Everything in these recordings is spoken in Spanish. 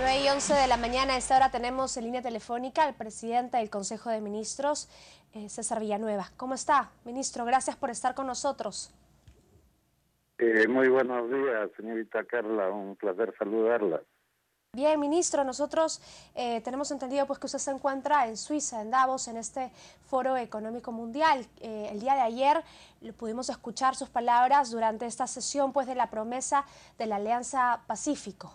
9:11 de la mañana. A esta hora tenemos en línea telefónica al presidente del Consejo de Ministros, César Villanueva. ¿Cómo está, ministro? Gracias por estar con nosotros. Muy buenos días, señorita Carla. Un placer saludarla. Bien, ministro, nosotros tenemos entendido pues que usted se encuentra en Suiza, en Davos, en este Foro Económico Mundial. El día de ayer pudimos escuchar sus palabras durante esta sesión pues de la promesa de la Alianza Pacífico.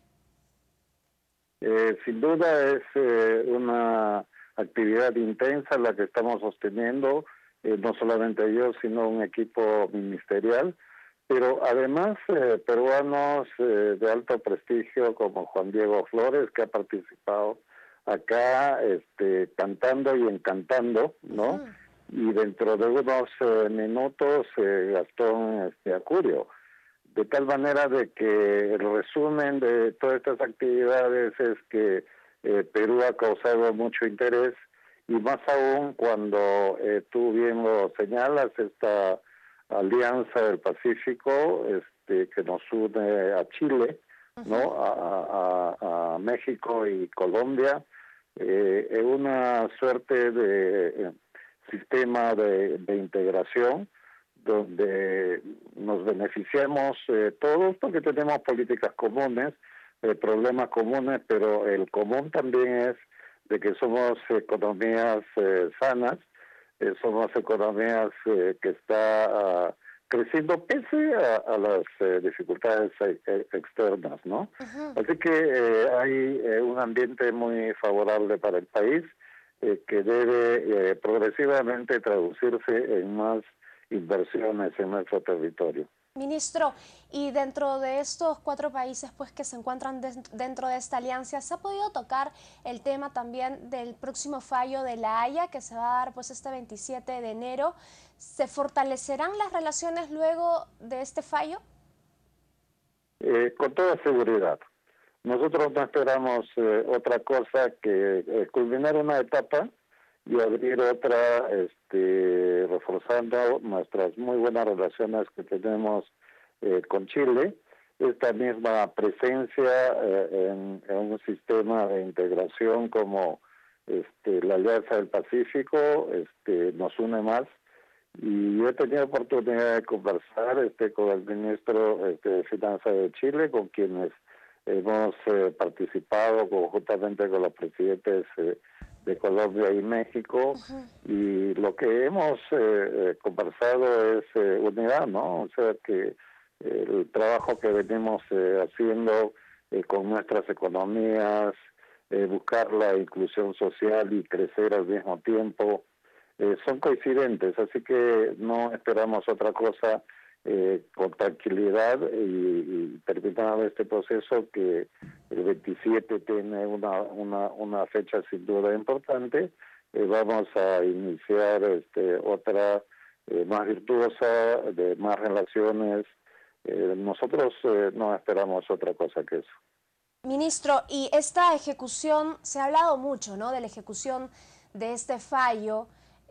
Sin duda es una actividad intensa la que estamos sosteniendo, no solamente yo, sino un equipo ministerial, pero además peruanos de alto prestigio como Juan Diego Flores, que ha participado acá cantando y encantando, ¿no? Y dentro de unos minutos Gastón Acurio. De tal manera de que el resumen de todas estas actividades es que Perú ha causado mucho interés, y más aún cuando tú bien lo señalas, esta Alianza del Pacífico que nos une a Chile, ¿no? A México y Colombia, es una suerte de sistema de integración donde nos beneficiamos todos porque tenemos políticas comunes, problemas comunes, pero el común también es de que somos economías sanas, somos economías que está creciendo pese a las dificultades externas, ¿no? Así que hay un ambiente muy favorable para el país que debe progresivamente traducirse en más inversiones en nuestro territorio. Ministro, y dentro de estos 4 países pues que se encuentran dentro de esta alianza, ¿se ha podido tocar el tema también del próximo fallo de La Haya que se va a dar pues este 27 de enero? ¿Se fortalecerán las relaciones luego de este fallo? Con toda seguridad. Nosotros no esperamos otra cosa que culminar una etapa y abrir otra, reforzando nuestras muy buenas relaciones que tenemos con Chile, esta misma presencia en un sistema de integración como la Alianza del Pacífico nos une más, y yo he tenido oportunidad de conversar con el ministro de Finanzas de Chile, con quienes hemos participado conjuntamente con los presidentes de Colombia y México, y lo que hemos conversado es unidad, ¿no? O sea que el trabajo que venimos haciendo con nuestras economías, buscar la inclusión social y crecer al mismo tiempo, son coincidentes, así que no esperamos otra cosa, con tranquilidad y terminado este proceso, que el 27 tiene una fecha sin duda importante. Vamos a iniciar otra más virtuosa, de más relaciones. Nosotros no esperamos otra cosa que eso. Ministro, y esta ejecución, se ha hablado mucho, ¿no?, de la ejecución de este fallo,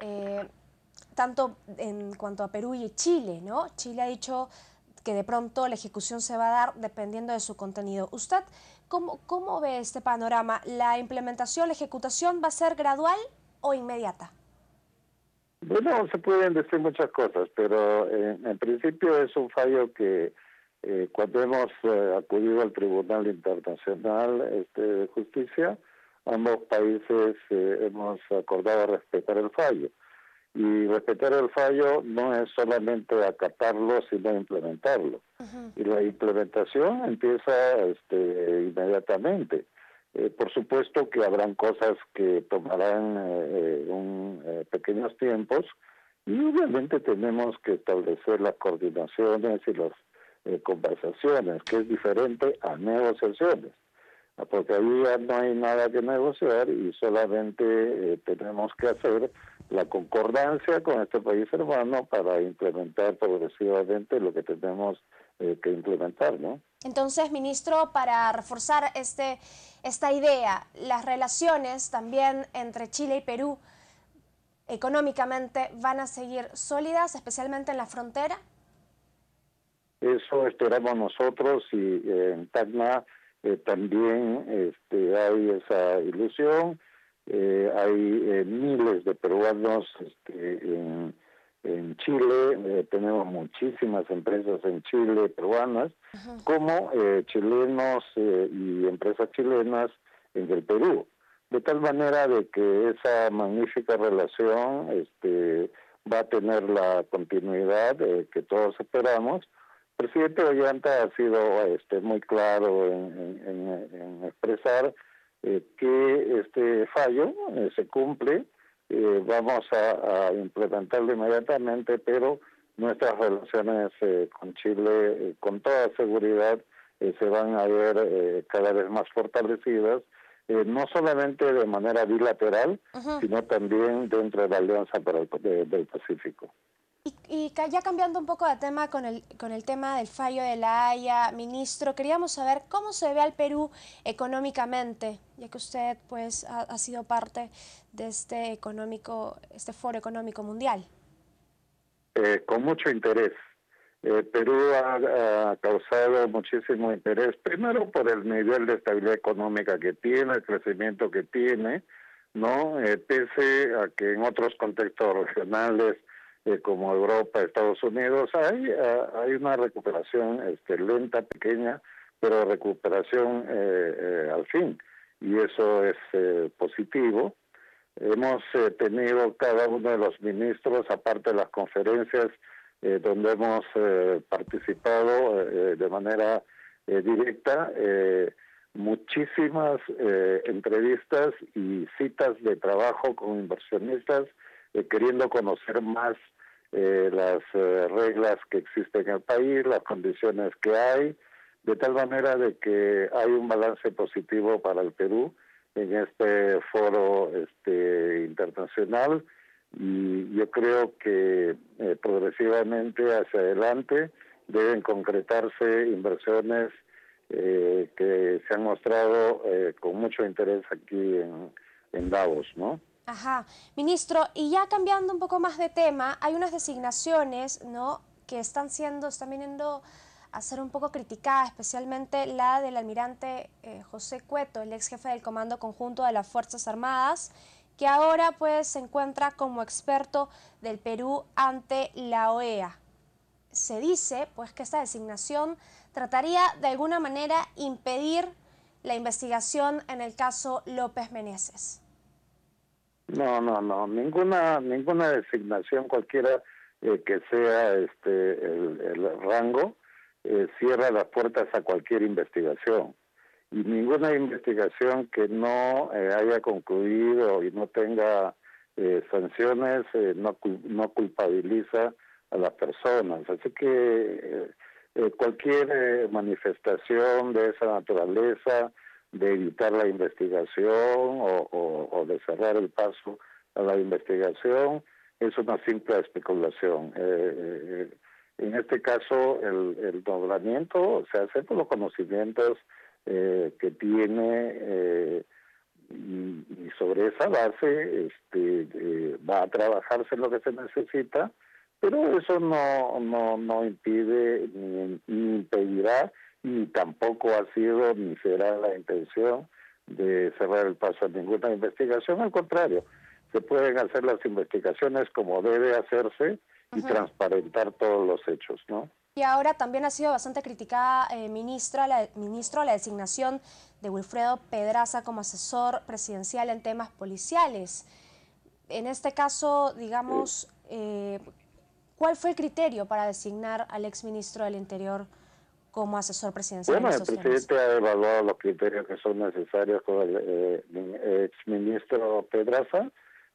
tanto en cuanto a Perú y Chile, ¿no? Chile ha dicho que de pronto la ejecución se va a dar dependiendo de su contenido. ¿Usted cómo ve este panorama? ¿La implementación, la ejecución va a ser gradual o inmediata? Bueno, se pueden decir muchas cosas, pero en principio es un fallo que cuando hemos acudido al Tribunal Internacional de Justicia, ambos países hemos acordado respetar el fallo. Y respetar el fallo no es solamente acatarlo, sino implementarlo. Y la implementación empieza inmediatamente. Por supuesto que habrán cosas que tomarán pequeños tiempos, y obviamente tenemos que establecer las coordinaciones y las conversaciones, que es diferente a negociaciones, porque ahí ya no hay nada que negociar y solamente tenemos que hacer la concordancia con este país hermano para implementar progresivamente lo que tenemos que implementar, ¿no? Entonces, ministro, para reforzar esta idea, las relaciones también entre Chile y Perú económicamente van a seguir sólidas, especialmente en la frontera. Eso esperamos nosotros, y en Tacna también hay esa ilusión. Hay miles de peruanos en Chile, tenemos muchísimas empresas en Chile peruanas, Ajá. como chilenos y empresas chilenas en el Perú. De tal manera de que esa magnífica relación va a tener la continuidad que todos esperamos. El presidente Ollanta ha sido muy claro en expresar que este fallo se cumple. Vamos a implementarlo inmediatamente, pero nuestras relaciones con Chile, con toda seguridad, se van a ver cada vez más fortalecidas, no solamente de manera bilateral, Ajá. sino también dentro de la Alianza para del Pacífico. Ya cambiando un poco de tema con el tema del fallo de La Haya, ministro, queríamos saber cómo se ve al Perú económicamente, ya que usted pues ha sido parte de este foro económico mundial. Con mucho interés. Perú ha causado muchísimo interés, primero por el nivel de estabilidad económica que tiene, el crecimiento que tiene, ¿no? Pese a que en otros contextos regionales, como Europa, Estados Unidos, hay una recuperación lenta, pequeña, pero recuperación al fin, y eso es positivo. Hemos tenido cada uno de los ministros, aparte de las conferencias donde hemos participado de manera directa, muchísimas entrevistas y citas de trabajo con inversionistas, queriendo conocer más las reglas que existen en el país, las condiciones que hay, de tal manera de que hay un balance positivo para el Perú en este foro internacional, y yo creo que progresivamente hacia adelante deben concretarse inversiones que se han mostrado con mucho interés aquí en Davos, ¿no? Ajá, ministro, y ya cambiando un poco más de tema, hay unas designaciones, ¿no?, que están viniendo a ser un poco criticadas, especialmente la del almirante José Cueto, el ex jefe del Comando Conjunto de las Fuerzas Armadas, que ahora pues se encuentra como experto del Perú ante la OEA. Se dice pues que esta designación trataría de alguna manera impedir la investigación en el caso López Meneses. No, ninguna designación, cualquiera que sea el rango, cierra las puertas a cualquier investigación. Y ninguna investigación que no haya concluido y no tenga sanciones no culpabiliza a las personas. Así que cualquier manifestación de esa naturaleza, de evitar la investigación o de cerrar el paso a la investigación, es una simple especulación. En este caso, el nombramiento se hace por los conocimientos que tiene, y sobre esa base va a trabajarse lo que se necesita, pero eso no impide ni impedirá, ni tampoco ha sido ni será la intención de cerrar el paso a ninguna investigación. Al contrario, se pueden hacer las investigaciones como debe hacerse y transparentar todos los hechos, ¿no? Y ahora también ha sido bastante criticada, ministro, la designación de Wilfredo Pedraza como asesor presidencial en temas policiales. En este caso, digamos, ¿cuál fue el criterio para designar al exministro del Interior como asesor presidencial en Bueno, el estos temas? presidente ha evaluado los criterios que son necesarios con el exministro Pedraza,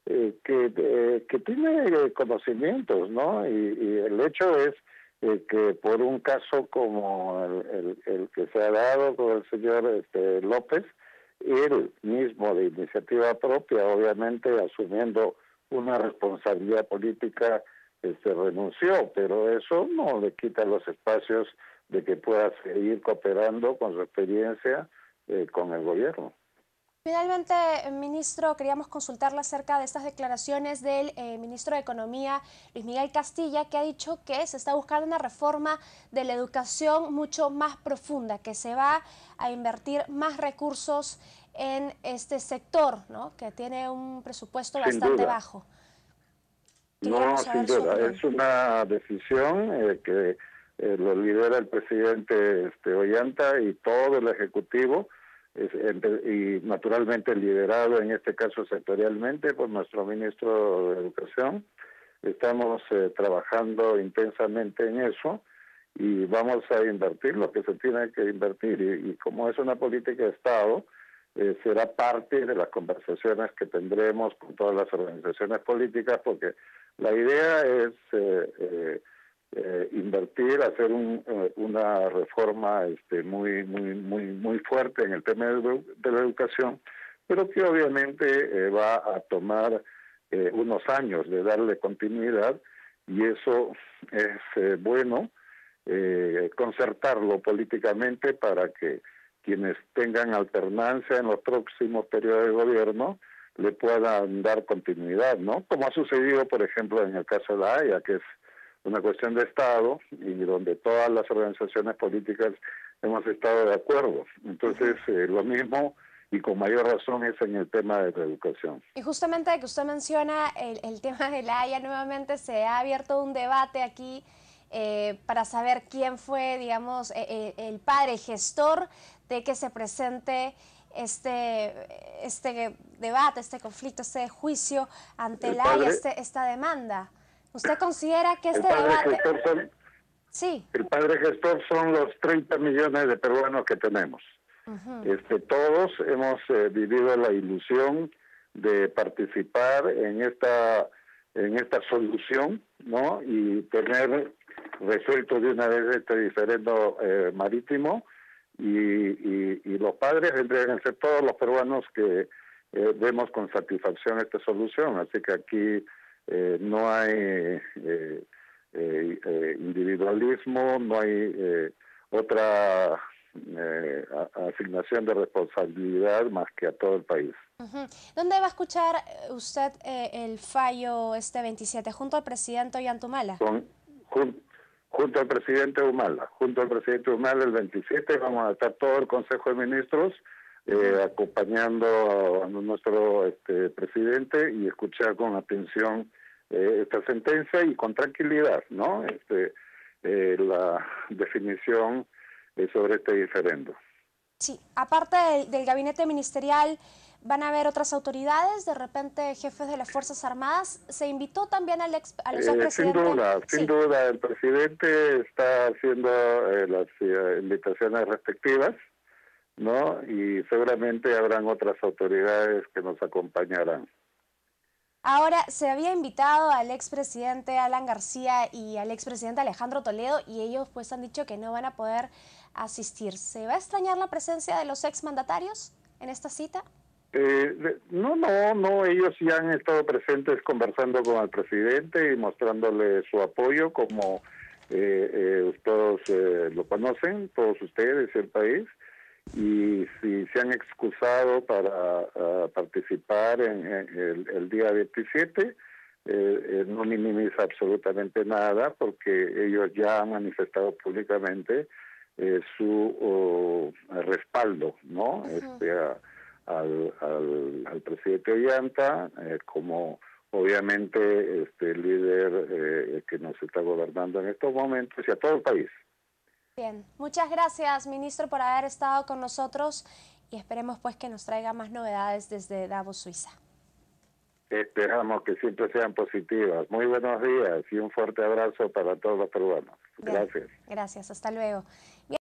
que tiene conocimientos, ¿no? Y el hecho es que por un caso como el que se ha dado con el señor López, él mismo de iniciativa propia, obviamente asumiendo una responsabilidad política, renunció, pero eso no le quita los espacios de que pueda seguir cooperando con su experiencia con el gobierno. Finalmente, ministro, queríamos consultarle acerca de estas declaraciones del ministro de Economía, Luis Miguel Castilla, que ha dicho que se está buscando una reforma de la educación mucho más profunda, que se va a invertir más recursos en este sector, ¿no?, que tiene un presupuesto Sin bastante duda. bajo. No, Queríamos sin saber su duda. opinión. Es una decisión que lo lidera el presidente Ollanta y todo el Ejecutivo, y naturalmente liderado en este caso sectorialmente por nuestro ministro de Educación. Estamos trabajando intensamente en eso y vamos a invertir lo que se tiene que invertir. Y como es una política de Estado, será parte de las conversaciones que tendremos con todas las organizaciones políticas, porque la idea es invertir, hacer una reforma muy fuerte en el tema de la educación, pero que obviamente va a tomar unos años de darle continuidad, y eso es bueno concertarlo políticamente para que quienes tengan alternancia en los próximos periodos de gobierno le puedan dar continuidad, ¿no? Como ha sucedido, por ejemplo, en el caso de la Haya, que es una cuestión de Estado y donde todas las organizaciones políticas hemos estado de acuerdo. Entonces, lo mismo y con mayor razón es en el tema de la educación. Y justamente que usted menciona el tema de la Haya, nuevamente se ha abierto un debate aquí para saber quién fue, digamos, el padre gestor de que se presente este debate, este conflicto, este juicio ante El la Haya, padre, esta demanda. ¿Usted considera que el este padre debate... gestor son, Sí. el padre gestor son los 30 millones de peruanos que tenemos. Todos hemos vivido la ilusión de participar en esta solución, ¿no? Y tener resuelto de una vez este diferendo marítimo, y los padres tendrían que ser todos los peruanos que vemos con satisfacción esta solución. Así que aquí no hay individualismo, no hay otra asignación de responsabilidad más que a todo el país. ¿Dónde va a escuchar usted el fallo este 27? ¿Junto al presidente Ollantumala? Junto al presidente Humala. Junto al presidente Humala el 27 vamos a estar todo el Consejo de Ministros acompañando a nuestro presidente y escuchar con atención esta sentencia y con tranquilidad, ¿no? La definición sobre este diferendo. Sí, aparte del gabinete ministerial, ¿van a haber otras autoridades, de repente jefes de las Fuerzas Armadas? ¿Se invitó también a los expresidentes? Sin duda, el presidente está haciendo las invitaciones respectivas, ¿no? Y seguramente habrán otras autoridades que nos acompañarán. Ahora, se había invitado al expresidente Alan García y al expresidente Alejandro Toledo y ellos pues han dicho que no van a poder asistir. ¿Se va a extrañar la presencia de los exmandatarios en esta cita? No, ellos ya han estado presentes conversando con el presidente y mostrándole su apoyo, como todos lo conocen, todos ustedes y el país, y si se han excusado para participar en el día 27, no minimiza absolutamente nada, porque ellos ya han manifestado públicamente su respaldo, ¿no? Al presidente Ollanta, como obviamente el líder que nos está gobernando en estos momentos, y a todo el país. Bien, muchas gracias, ministro, por haber estado con nosotros y esperemos pues que nos traiga más novedades desde Davos, Suiza. Esperamos que siempre sean positivas. Muy buenos días y un fuerte abrazo para todos los peruanos. Gracias. Gracias, hasta luego. Bien.